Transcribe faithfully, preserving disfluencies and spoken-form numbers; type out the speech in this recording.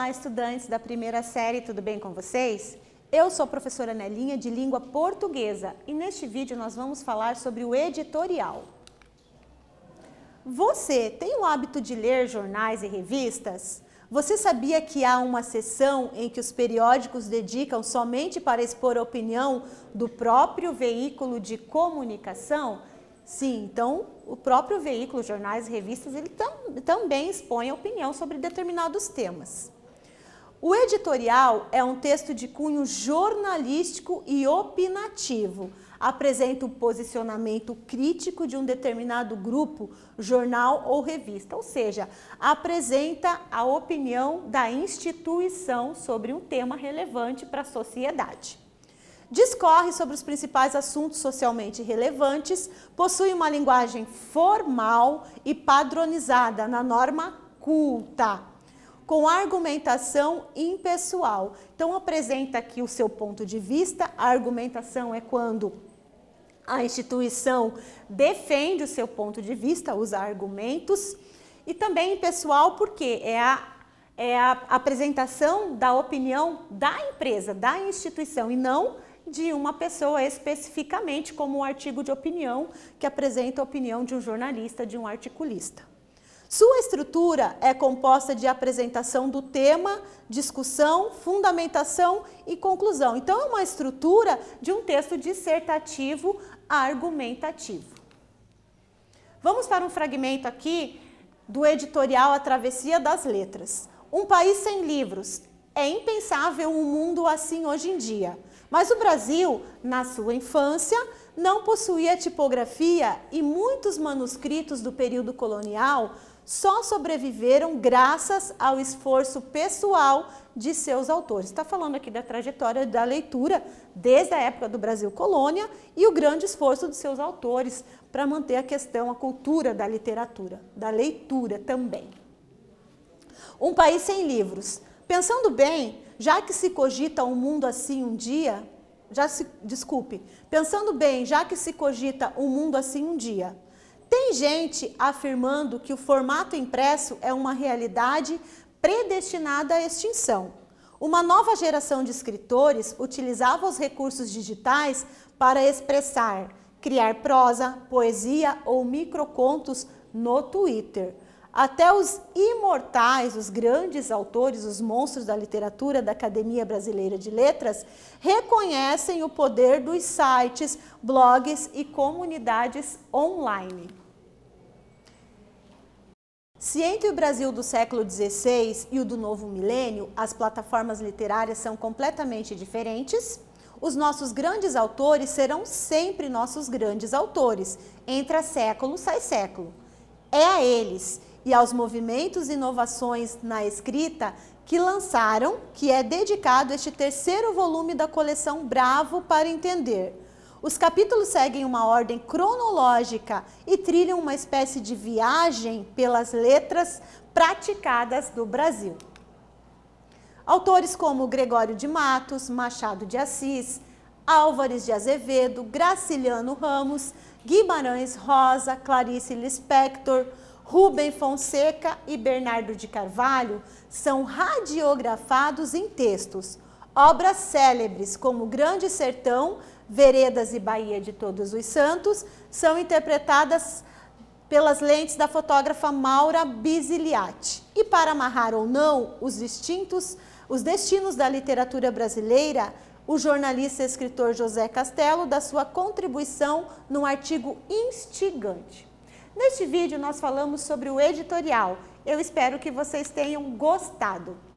Olá, estudantes da primeira série, tudo bem com vocês? Eu sou a professora Nelinha de Língua Portuguesa e neste vídeo nós vamos falar sobre o editorial. Você tem o hábito de ler jornais e revistas? Você sabia que há uma seção em que os periódicos dedicam somente para expor a opinião do próprio veículo de comunicação? Sim, então o próprio veículo, jornais e revistas, ele tam, também expõe a opinião sobre determinados temas. O editorial é um texto de cunho jornalístico e opinativo. Apresenta o posicionamento crítico de um determinado grupo, jornal ou revista, ou seja, apresenta a opinião da instituição sobre um tema relevante para a sociedade. Discorre sobre os principais assuntos socialmente relevantes, possui uma linguagem formal e padronizada na norma culta, com argumentação impessoal. Então, apresenta aqui o seu ponto de vista. A argumentação é quando a instituição defende o seu ponto de vista, usa argumentos. E também impessoal porque é a, é a apresentação da opinião da empresa, da instituição, e não de uma pessoa especificamente, como um artigo de opinião que apresenta a opinião de um jornalista, de um articulista. Sua estrutura é composta de apresentação do tema, discussão, fundamentação e conclusão. Então, é uma estrutura de um texto dissertativo argumentativo. Vamos para um fragmento aqui do editorial A Travessia das Letras. Um país sem livros. É impensável um mundo assim hoje em dia. Mas o Brasil, na sua infância, não possuía tipografia e muitos manuscritos do período colonial só sobreviveram graças ao esforço pessoal de seus autores. Está falando aqui da trajetória da leitura desde a época do Brasil colônia e o grande esforço de seus autores para manter a questão, a cultura da literatura, da leitura também. Um país sem livros. Pensando bem, já que se cogita um mundo assim um dia, já se, desculpe, pensando bem, já que se cogita um mundo assim um dia, tem gente afirmando que o formato impresso é uma realidade predestinada à extinção. Uma nova geração de escritores utilizava os recursos digitais para expressar, criar prosa, poesia ou microcontos no Twitter. Até os imortais, os grandes autores, os monstros da literatura da Academia Brasileira de Letras, reconhecem o poder dos sites, blogs e comunidades online. Se entre o Brasil do século dezesseis e o do novo milênio, as plataformas literárias são completamente diferentes, os nossos grandes autores serão sempre nossos grandes autores. Entra século, sai século. É a eles e aos movimentos e inovações na escrita que lançaram, que é dedicado este terceiro volume da coleção Bravo para Entender. Os capítulos seguem uma ordem cronológica e trilham uma espécie de viagem pelas letras praticadas do Brasil. Autores como Gregório de Matos, Machado de Assis, Álvares de Azevedo, Graciliano Ramos, Guimarães Rosa, Clarice Lispector, Rubem Fonseca e Bernardo de Carvalho são radiografados em textos. Obras célebres como Grande Sertão, Veredas e Bahia de Todos os Santos são interpretadas pelas lentes da fotógrafa Maura Bisiliati. E para amarrar ou não os distintos, os destinos da literatura brasileira, o jornalista e escritor José Castelo dá sua contribuição num artigo instigante. Neste vídeo nós falamos sobre o editorial. Eu espero que vocês tenham gostado.